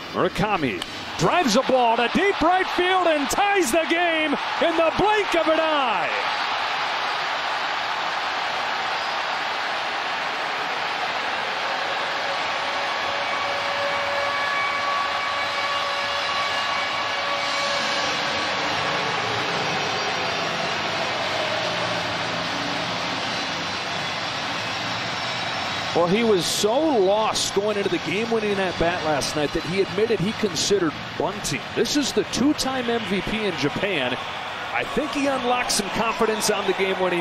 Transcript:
Murakami drives a ball to deep right field and ties the game in the blink of an eye. Well, he was so lost going into the game-winning at-bat last night that he admitted he considered bunting. This is the two-time MVP in Japan. I think he unlocked some confidence on the game-winning